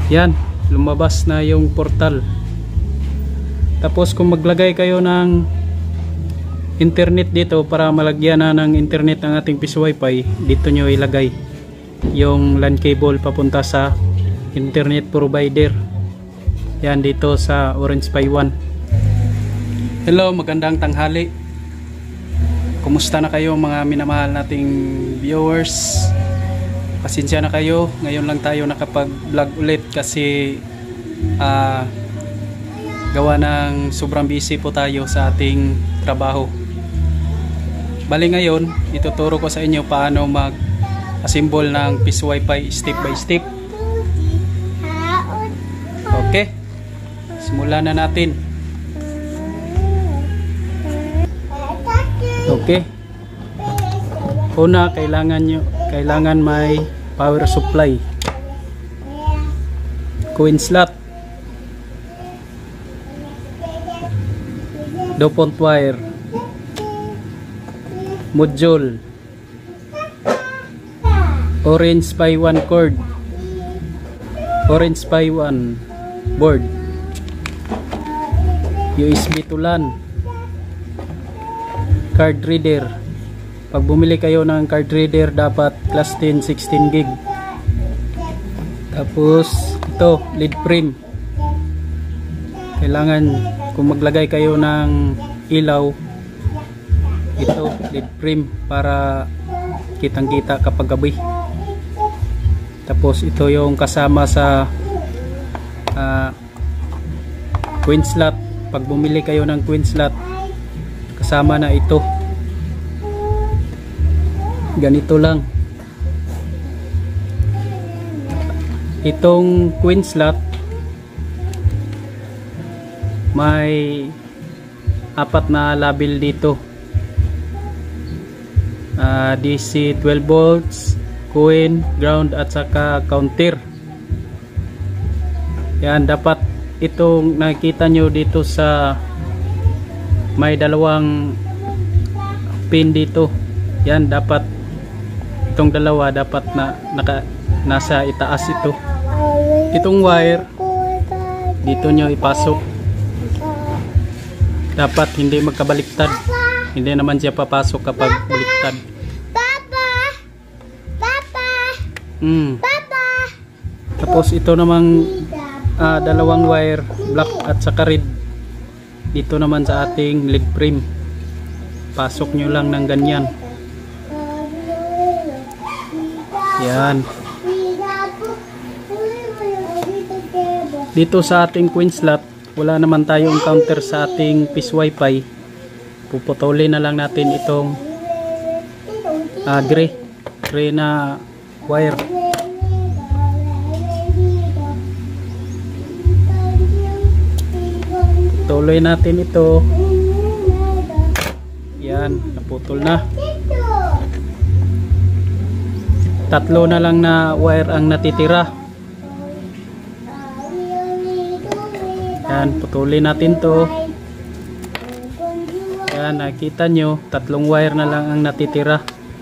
Yan, lumabas na yung portal. Tapos kung maglagay kayo ng internet dito para malagyan na ng internet ang ating piso wifi, dito nyo ilagay yung LAN cable papunta sa internet provider. Yan, dito sa Orange Pi 1. Hello, magandang tanghali. Kumusta na kayo mga minamahal nating viewers? Pasensya na kayo, ngayon lang tayo nakapag-vlog ulit kasi gawa ng sobrang busy po tayo sa ating trabaho. Bali ngayon, ituturo ko sa inyo paano mag-assemble ng piso wifi step by step. Okay, simulan na natin. Okay, una kailangan may power supply, coin slot, dopant wire, module, Orange Pi 1 cord, Orange Pi 1 board, USB to LAN, card reader. Pag bumili kayo ng card reader, dapat class 10 16 gig. Tapos ito, lead frame. Kailangan kung maglagay kayo ng ilaw, ito lead frame para kitang kita kapag gabi. Tapos ito yung kasama sa queen slot. Pag bumili kayo ng queen slot, kasama na ito. Ganito lang. Itong queen slot may 4 na label dito. DC 12 volts, queen, ground at saka counter. Yan, dapat itong nakikita nyo dito sa may dalawang pin dito. Yan, dapat itong dalawa dapat nasa itaas ito. Itong wire dito nyo ipasok. Dapat hindi magkabaliktad. Hindi naman siya papasok kapag baliktad. Papa! Papa! Papa! Tapos ito namang dalawang wire, black at saka red. Dito naman sa ating lead frame. Pasok nyo lang ng ganyan. Yan. Dito sa ating queen slot, wala naman tayong counter sa ating piso wifi. Puputulin na lang natin itong gray na wire. Tuloy natin ito. Yan, naputol na. 3 na lang na wire ang natitira. Yan, putulin natin to. Yan, nakita nyo, 3 wire na lang ang natitira.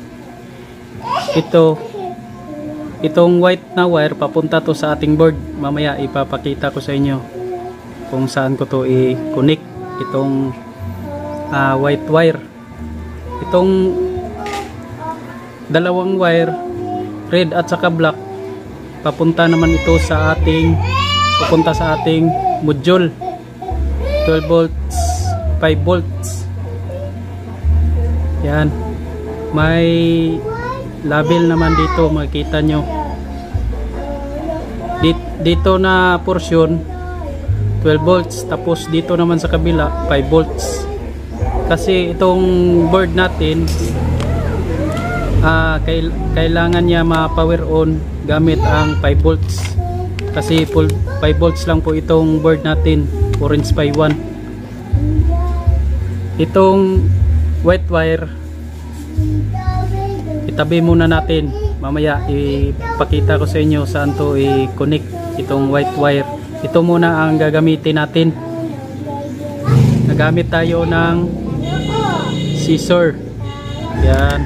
Itong white na wire papunta to sa ating board. Mamaya ipapakita ko sa inyo kung saan ko to i-connect. Itong white wire. Itong dalawang wire, red at saka black, papunta naman ito sa ating module. 12 volts, 5 volts. Yan, may label naman dito, makikita nyo dito na portion 12 volts, tapos dito naman sa kabila 5 volts. Kasi itong board natin kailangan niya ma-power on gamit ang 5 volts. Kasi 5 volts lang po itong board natin, Orange Pi 1. Itong white wire itabi muna natin. Mamaya ipakita ko sa inyo saan to i-connect itong white wire. Ito muna ang gagamitin natin. Nagamit tayo ng scissor. Yan.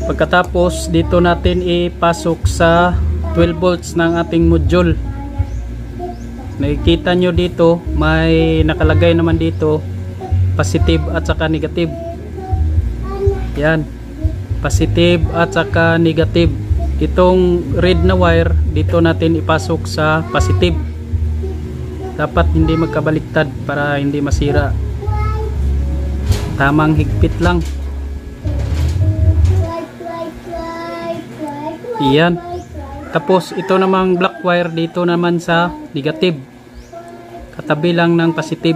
Pagkatapos dito natin ipasok sa 12 volts ng ating module. Nakikita nyo dito may nakalagay naman dito positive at saka negative. Yan, positive at saka negative. Itong red na wire dito natin ipasok sa positive. Dapat hindi magkabaliktad para hindi masira. Tamang higpit lang. Iyan. Tapos ito namang black wire dito naman sa negative. Katabi lang ng positive.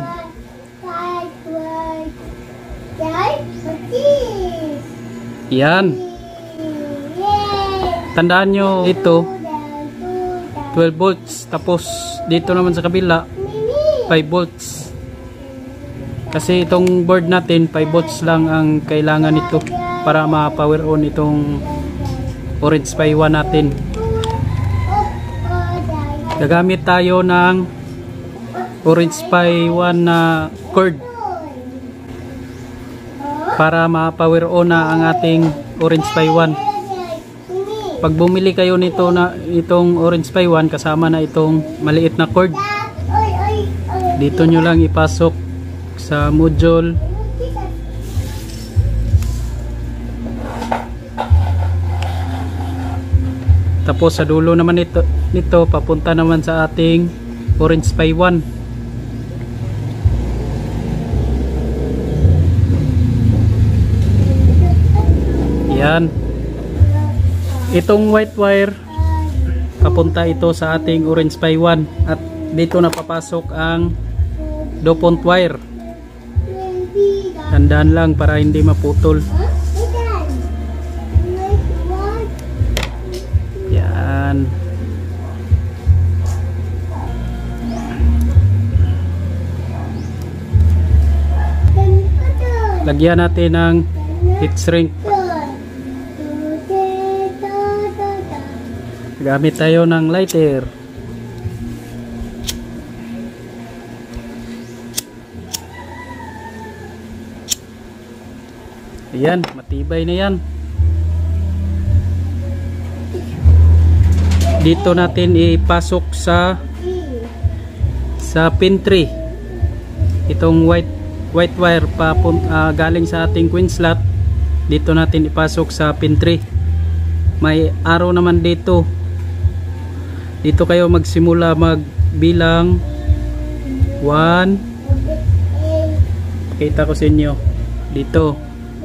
Iyan. Tandaan nyo ito 12 volts. Tapos dito naman sa kabila 5 volts. Kasi itong board natin 5 volts lang ang kailangan nito para ma-power on itong Orange Pi 1 natin. Gagamit tayo ng Orange Pi 1 na cord para ma-power on na ang ating Orange Pi 1. Pag bumili kayo nito na itong Orange Pi 1 kasama na itong maliit na cord, dito nyo lang ipasok sa module. Tapos sa dulo naman nito papunta naman sa ating Orange Pi 1. Yan. Itong white wire papunta ito sa ating Orange Pi 1 at dito na papasok ang DuPont wire. Tandaan lang para hindi maputol. Yan. Lagyan natin ng heat shrink. Gamit tayo ng lighter. Ayan, matibay na yan. Dito natin ipasok sa pin 3 itong white wire galing sa ating queen slot. Dito natin ipasok sa pin 3. May arrow naman dito. Dito kayo magsimula magbilang 1. Pakita ko sa inyo dito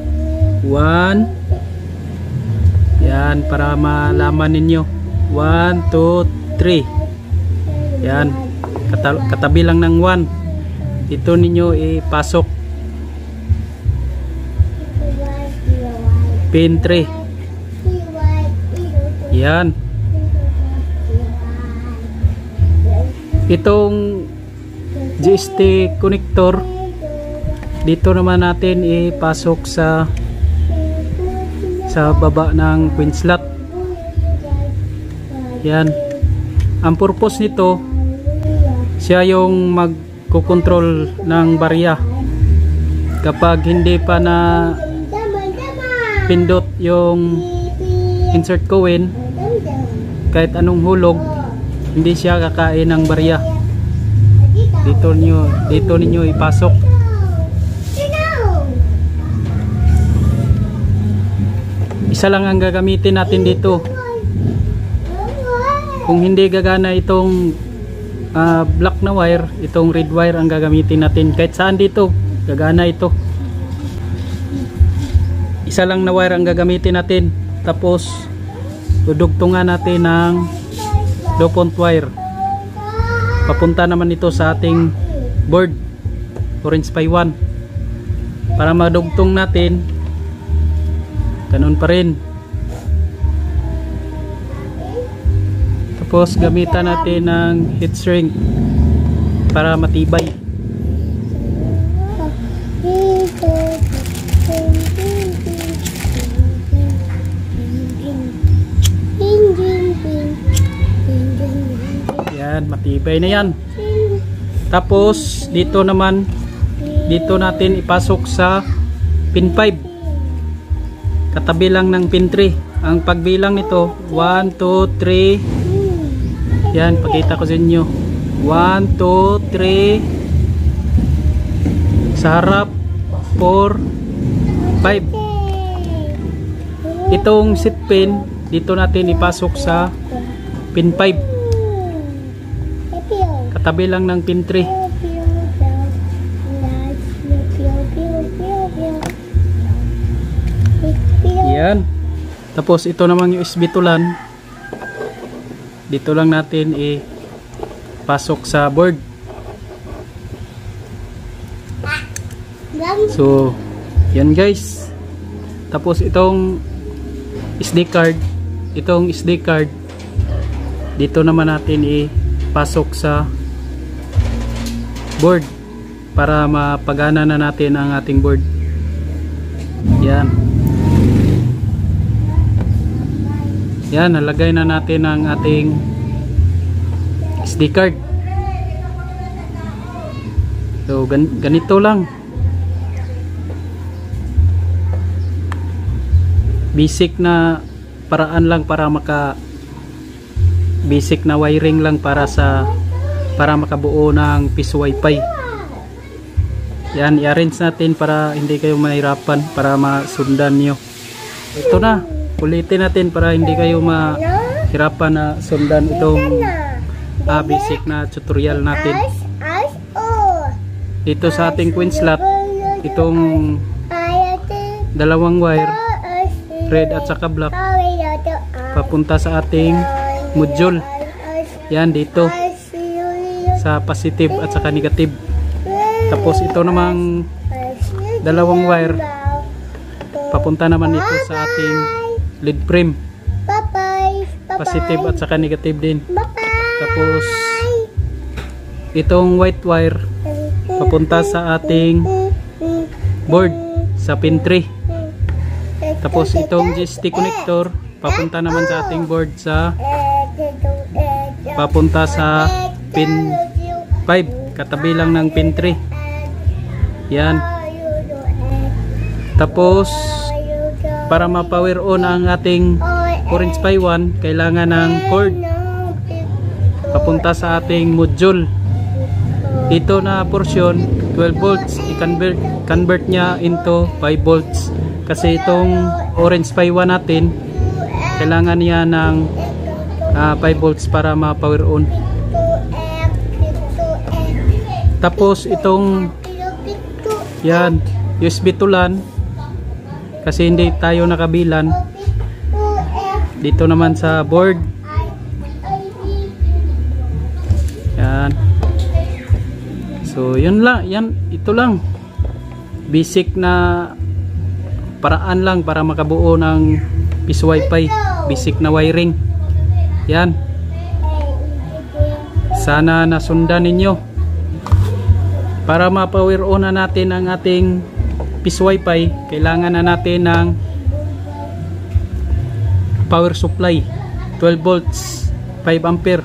1. Yan, para malaman ninyo 1, 2, 3. Yan, katabi lang ng 1. Dito ninyo ipasok pin 3. Yan. Itong GST connector dito naman natin ipasok sa baba ng queen slot. Yan. Ang purpose nito, siya yung magkokontrol ng barya. Kapag hindi pa na pindot yung insert coin, kahit anong hulog, hindi siya kakain ng barya. Dito ninyo ipasok. Isa lang ang gagamitin natin dito. Kung hindi gagana itong black na wire, itong red wire ang gagamitin natin. Kahit saan dito gagana ito. Isa lang na wire ang gagamitin natin. Tapos dudugtungan natin ng DuPont wire. Papunta naman ito sa ating board Orange Pi 1. Para madugtong natin, ganun pa rin. Tapos gamitan natin ng heat shrink para matibay. Yan, matibay na yan. Tapos dito naman, dito natin ipasok sa pin 5. katabi lang ng pin 3. Ang pagbilang nito 1, 2, 3. Yan, pakita ko sa inyo. 1, 2, 3. Sa harap 4, 5. Itong seat pin dito natin ipasok sa pin 5. Katabi lang ng pin 3. Yan. Tapos ito naman yung USB tulan. Dito lang natin ipasok sa board. So, yan guys. Tapos itong SD card, dito naman natin ipasok sa board para mapagana na natin ang ating board. Yan. Yan, nalagay na natin ang ating SD card. So, ganito lang. Basic na paraan lang para basic na wiring lang para makabuo ng piso wifi. Yan, i-arrange natin para hindi kayo mahirapan, para masundan nyo. Ito na, ulitin natin para hindi kayo mahirapan na sundan itong basic na tutorial natin. Dito sa ating queen slot, itong dalawang wire, red at saka black, papunta sa ating module. Yan, dito sa positive at saka negative. Tapos ito namang dalawang wire, papunta naman ito sa ating lead frame, positive at saka negative din. Tapos itong white wire papunta sa ating board sa pin 3. Tapos itong GST connector papunta naman sa ating board papunta sa pin 5, katabi lang ng pin 3. Yan. Tapos para ma-power on ang ating Orange Pi 1, kailangan ng cord papunta sa ating module. Ito na portion 12 volts, i-convert niya into 5 volts kasi itong Orange Pi 1 natin kailangan niya ng 5 volts para ma-power on. Tapos itong yan, USB tulan, kasi hindi tayo nakabilan dito naman sa board. Yan. So yun lang, ito lang basic na paraan lang para makabuo ng piso wifi, basic na wiring. Yan, sana nasundan ninyo. Para ma-power on na natin ang ating piso wifi, kailangan na natin ng power supply 12 volts 5 ampere.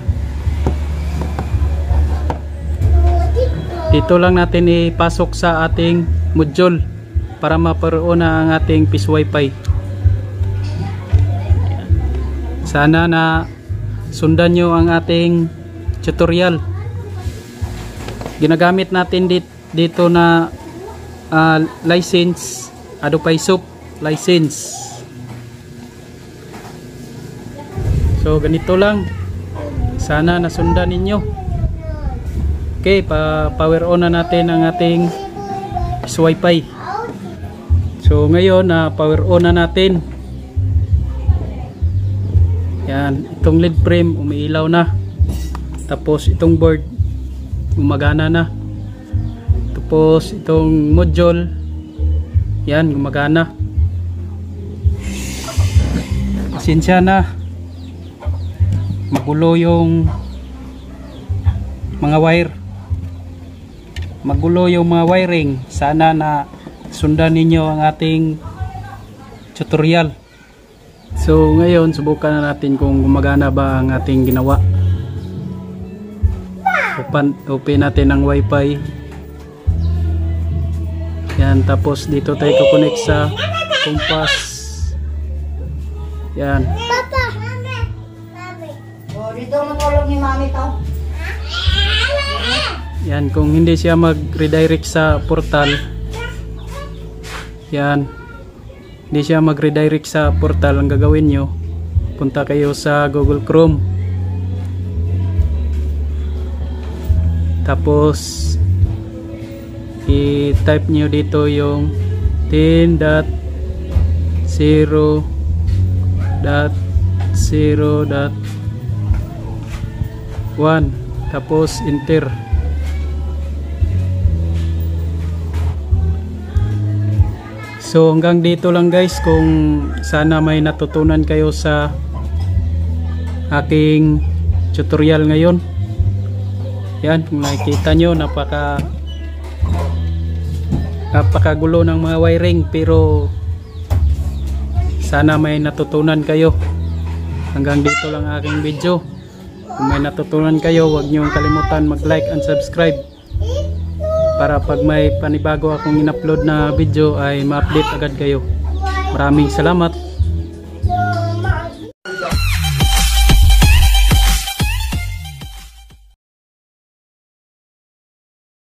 Dito lang natin ipasok sa ating module para ma-power on na ang ating piso wifi. Sana na sundan nyo ang ating tutorial. Ginagamit natin dito na license, Adopaisop license. So ganito lang, sana nasundan ninyo. Okay, power on na natin ang ating piso wifi. So ngayon power on na natin. Yan, itong lead frame umiilaw na. Tapos itong board gumagana na. Tapos itong module, yan, gumagana. Pasensya na, magulo yung mga wire, magulo yung mga wiring. Sana na sundan ninyo ang ating tutorial. So ngayon subukan na natin kung gumagana ba ang ating ginawa. Open natin ang wifi. Yan, tapos dito tayo kukonek sa compass Yan. Papa. Mami. Mami. Oh, dito matulog ni mami to. Yan, kung hindi siya mag-redirect sa portal. Yan. Hindi siya mag-redirect sa portal, ang gagawin nyo, punta kayo sa Google Chrome. Tapos i-type nyo dito yung 10.0.0.1 tapos enter. So hanggang dito lang guys, kung sana may natutunan kayo sa aking tutorial ngayon. Yan, kung nakikita nyo, napakagulo ng mga wiring, pero sana may natutunan kayo. Hanggang dito lang aking video. Kung may natutunan kayo, huwag nyo kalimutan mag-like and subscribe para pag may panibago akong in-upload na video ay ma-update agad kayo. Maraming salamat.